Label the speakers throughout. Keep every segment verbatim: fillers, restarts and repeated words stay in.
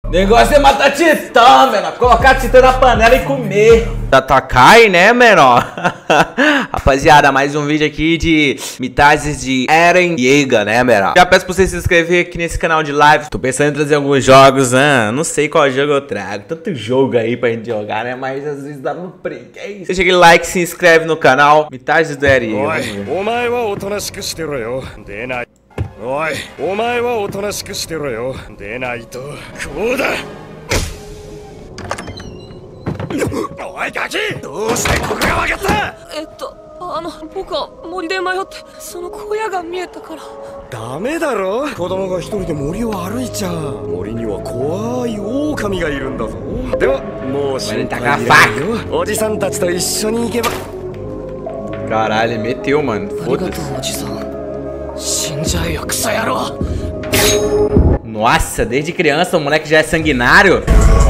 Speaker 1: Negócio é matar titã, menor. Colocar titã na panela e comer. Tatakai, né, menor? Rapaziada, mais um vídeo aqui de mitagens de Eren Yeager, né, menor? Já peço pra você se inscrever aqui nesse canal de live. Tô pensando em trazer alguns jogos, né? Não sei qual jogo eu trago. Tanto jogo aí pra gente jogar, né? Mas às vezes dá no preguiça. Deixa aquele like, se inscreve no canal. Mitagens do Eren Yeager.
Speaker 2: Oi, omae wa otonashiku shitero yo. Denai toこうだ。おいガキ、どうしてここがわかった？
Speaker 3: えっと、あの僕は森で迷ってその小屋が見えたから。
Speaker 2: ダメだろ。子供が一人で森を歩いちゃう。森には怖い狼がいるんだぞ。ではもう心配いらないよ。おじさんたちと一緒に行けば。
Speaker 1: Caralho, ele meteu, mano. Foda-se. Nossa, desde criança o moleque já é sanguinário.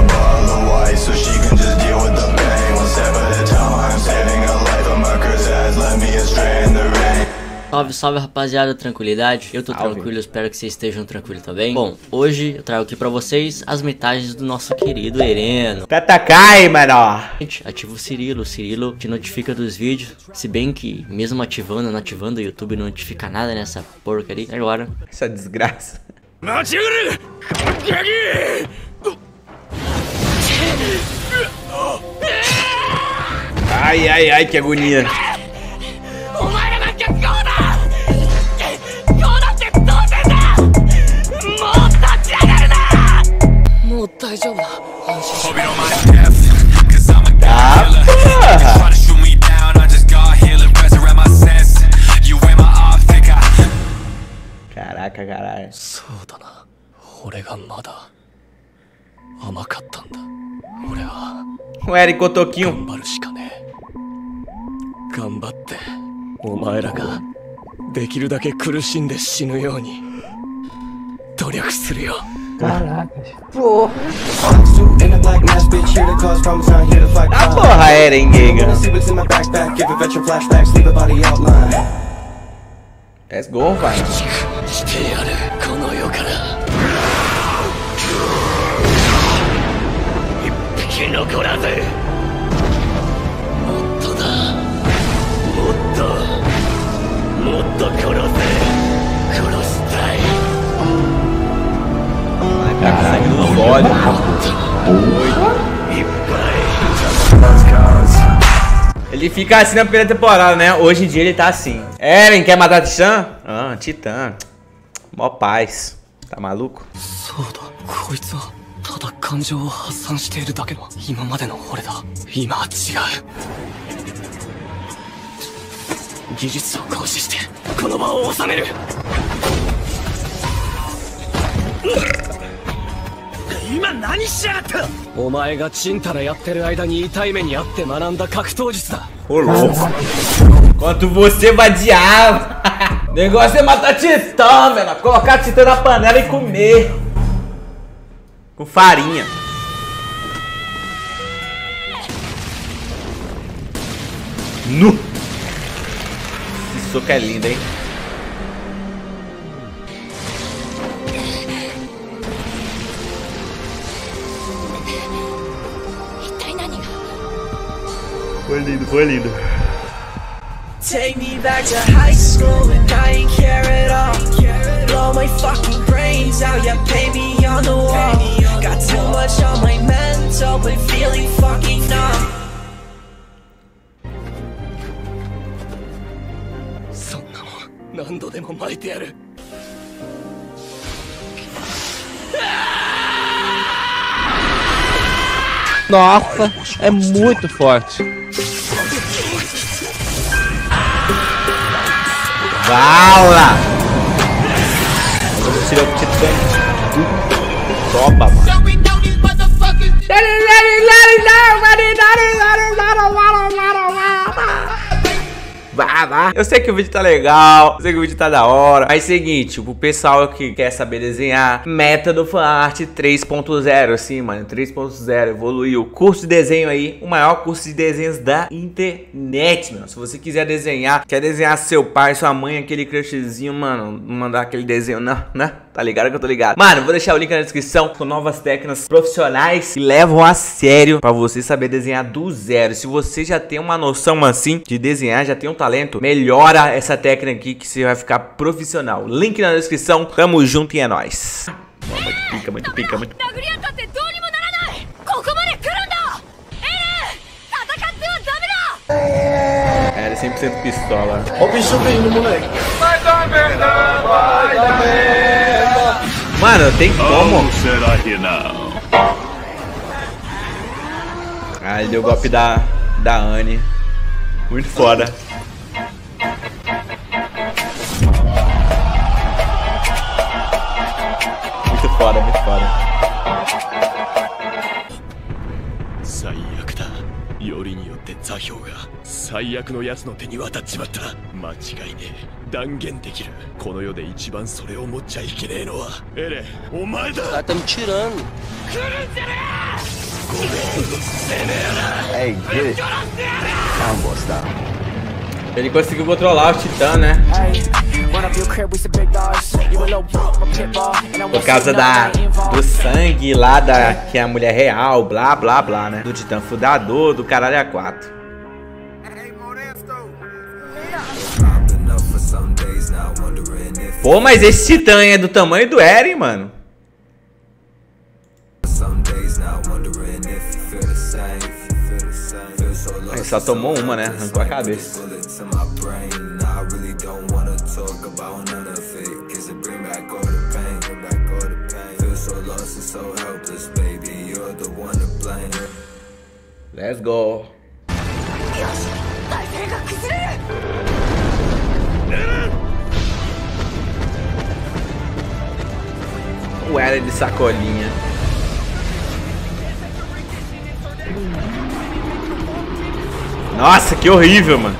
Speaker 4: Salve, salve rapaziada, tranquilidade? Eu tô
Speaker 1: salve.
Speaker 4: tranquilo, espero que vocês estejam tranquilos também. Bom, hoje eu trago aqui pra vocês as metagens do nosso querido Ereno.
Speaker 1: Tatakai, menor.
Speaker 4: Gente, ativa o Cirilo, o Cirilo te notifica dos vídeos. Se bem que mesmo ativando ou não ativando, o YouTube não notifica nada nessa porcaria. Agora,
Speaker 1: essa desgraça. Ai, ai, ai, que agonia. Caraca, caralho. O Eren Cotoquinho. Caraca, porra. Ah, porra, Eren Yeager. Let's go, vai. Caralho, no óleo. Ele fica assim na primeira temporada, né? Hoje em dia ele tá assim. Eren, quer matar Titã? Ah, Titã. Mó paz. Tá maluco? Ô louco. Enquanto você vai diabo. Negócio é matar Titã, velho. Colocar Titã na panela e comer. Com farinha. Nu. Esse soco é lindo, hein? Foi lindo, foi lindo. Take me back to high school and I ain't care at all. Blow my fucking brains out, yeah, pay me on the wall. Got too much on my mental, but feeling fucking numb.
Speaker 5: Nossa, é muito forte.
Speaker 1: Vala! Vamos tirar o Titã. Topa, mano. Vai! gravar. Eu sei que o vídeo tá legal, eu sei que o vídeo tá da hora. Mas seguinte, o pessoal que quer saber desenhar, método fanart três ponto zero, assim, mano, três ponto zero, evoluiu. Curso de desenho aí, o maior curso de desenhos da internet, mano. Se você quiser desenhar, quer desenhar seu pai, sua mãe, aquele crushzinho, mano, mandar aquele desenho, não, né? Tá ligado que eu tô ligado. Mano, vou deixar o link na descrição com novas técnicas profissionais que levam a sério pra você saber desenhar do zero. Se você já tem uma noção assim de desenhar, já tem um talento, melhora essa técnica aqui que você vai ficar profissional. Link na descrição. Tamo junto e é nóis. Muito pica, muito pica, muito pica. É, ele é cem por cento pistola.
Speaker 2: Ó o bicho vindo, moleque. Vai dar merda, vai dar merda.
Speaker 1: Mano, tem como?
Speaker 2: Será que não?
Speaker 1: Ah, ele deu o golpe da, da Anne. Muito foda. Muito foda, muito foda.
Speaker 2: よりによって座標が最悪のやつの手に渡っちまった。間違いねえ。断言できる。この世で一番それを持っちゃいけねえのはエレン、お前だ。Tá me tirando.
Speaker 6: Hey, get it. Ah, bosta.
Speaker 1: Ele conseguiu controlar o Titã, né? Por causa da, do sangue lá da que é a mulher real, blá blá blá, né? Do Titã fundador, do caralho a quatro. Pô, mas esse Titã é do tamanho do Eren, mano. Ele só tomou uma, né? Arrancou a cabeça. Let's go. O Eren de sacolinha. Nossa, que horrível, mano.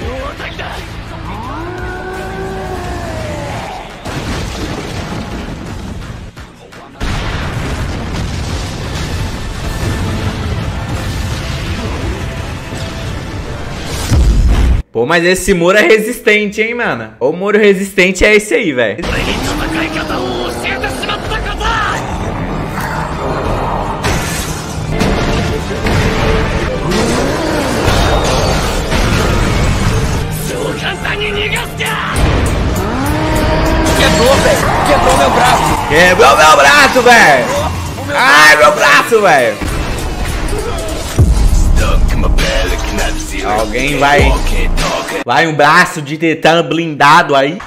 Speaker 1: Pô, mas esse muro é resistente, hein, mano? O muro resistente é esse aí, velho.
Speaker 6: Quebrou, velho. Quebrou meu braço.
Speaker 1: Quebrou meu braço, velho. Ai, meu braço, velho. Alguém vai... Vai um braço de titã blindado aí.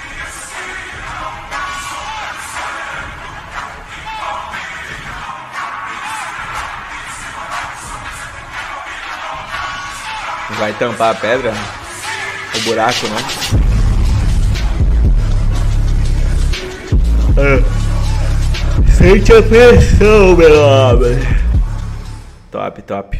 Speaker 1: Vai tampar a pedra? O buraco, né? Ah. Sente a pressão, meu homem. Top, top.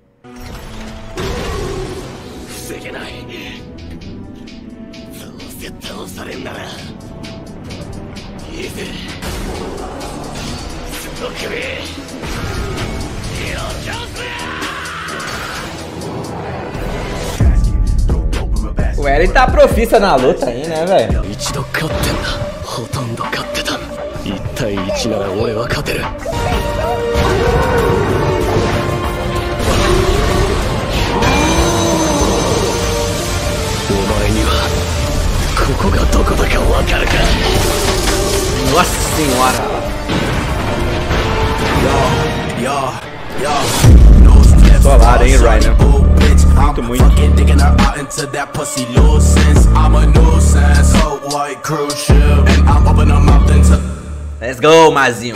Speaker 1: O Eren tá profissa na luta aí, né, velho? Nossa senhora! Solado, hein, Rhino? Muito, muito. Let's go, Mazinho.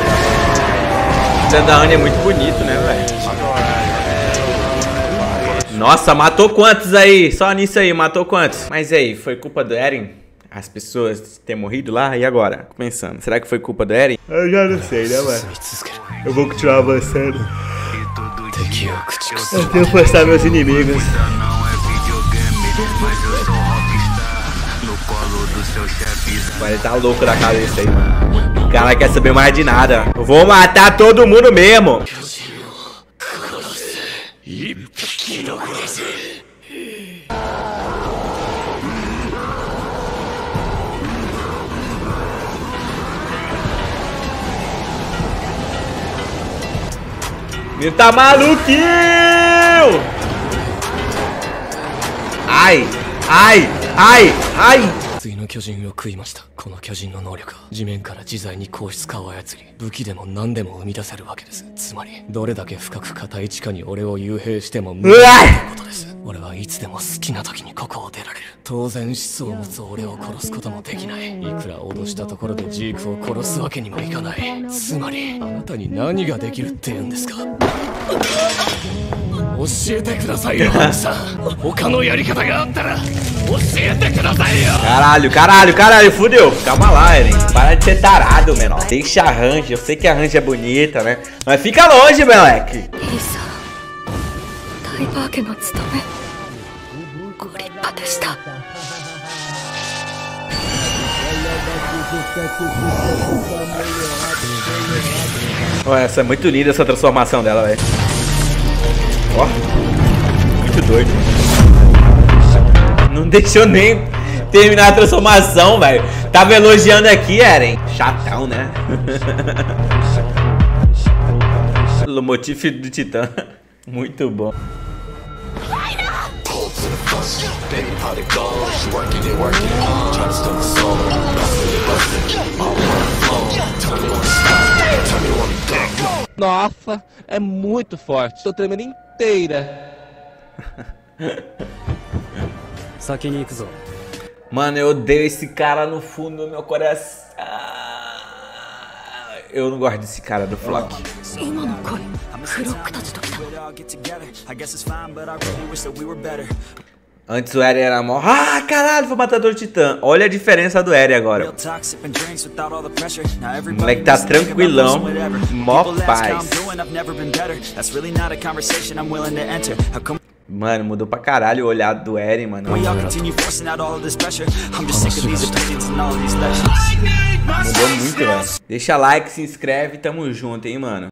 Speaker 1: O da Anne é muito bonito, né, velho? Nossa, matou quantos aí? Só nisso aí, matou quantos? Mas aí, foi culpa do Eren? As pessoas terem morrido lá? E agora? Pensando, será que foi culpa do Eren? Eu já não sei, né, mano? Eu vou continuar avançando. Eu tenho que postar meus inimigos. Mas ele tá louco da cabeça aí, mano. O cara quer saber mais de nada. Eu vou matar todo mundo mesmo. Ele tá maluquinho! Ai, ai, ai, ai!
Speaker 2: 次の巨人を食いました。この巨人の能力は地面から自在に硬質化を操り、武器でも何でも生み出せるわけです。つまりどれだけ深く硬い地下に俺を幽閉しても無理なことです。俺はいつでも好きな時にここを出られる。当然質を持つ俺を殺すこともできない。いくら脅したところでジークを殺すわけにもいかない。つまりあなたに何ができるって言うんですか。教えてくださいよ、ハンさん。他のやり方があったら教えてくださいよ。
Speaker 1: Caralho, caralho, caralho, fudeu. Calma lá, Eren. Para de ser tarado, menor. Deixa a Range. Eu sei que a Range é bonita, né? Mas fica longe, moleque. Oh, essa é muito linda, essa transformação dela, velho. Ó, muito doido. Não deixou nem terminar a transformação, velho. Tava elogiando aqui, Eren. Chatão, né? O motivo do Titã. Muito bom.
Speaker 5: Nossa, é muito forte. Tô tremendo inteira.
Speaker 1: Mano, eu odeio esse cara no fundo do meu coração. Eu não gosto desse cara do Flock. Antes o Eren era mó... Ah, caralho, foi o matador de Titã. Olha a diferença do Eren agora. O moleque tá tranquilão. Mó paz. Mano, mudou pra caralho o olhar do Eren, mano. Mudou muito, velho. Deixa like, se inscreve, tamo junto, hein, mano.